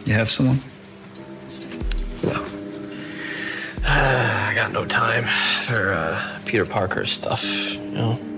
You have someone? No. I got no time for Peter Parker stuff, you know?